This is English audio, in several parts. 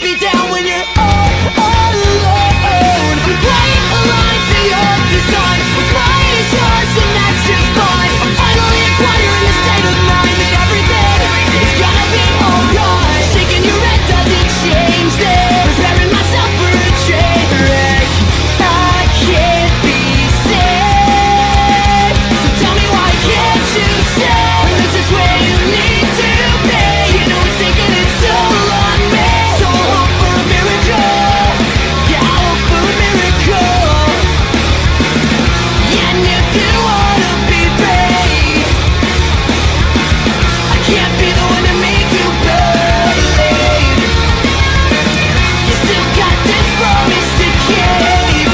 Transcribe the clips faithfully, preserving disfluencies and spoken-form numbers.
be down when you're all alone. I'm playing alive to your design. What's mine is yours and that's just fine. I'm finally acquiring a state of mind that everything is gonna be alright. Shaking your head doesn't change this. Preparing myself for a train wreck. I can't be saved. So tell me why can't you say this is where you need to be? You know it's taking its toll on me. So I hope for a miracle. Yeah, I hope for a miracle. And if you wanna be free, I can't be the one to make you believe. You still got this promise to keep.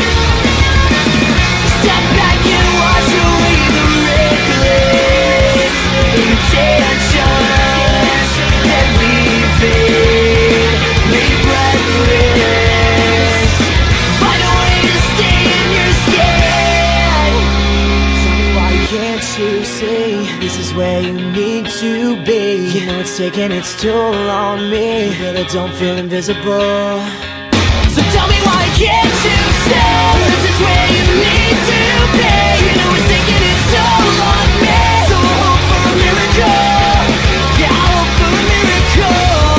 Step back and wash away the reckless intentions that leave me breathless. Find a way to stay in your skin. Tell me why can't you see this is where you need to be? You know it's taking its toll on me, but I don't feel invisible. So tell me why can't you say this is where you need to be? You know it's taking its toll on me. So I hope for a miracle. Yeah, I hope for a miracle.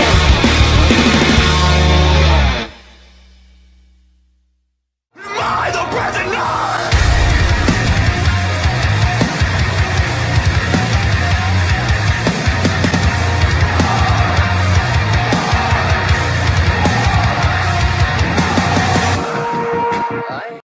Am I the prisoner?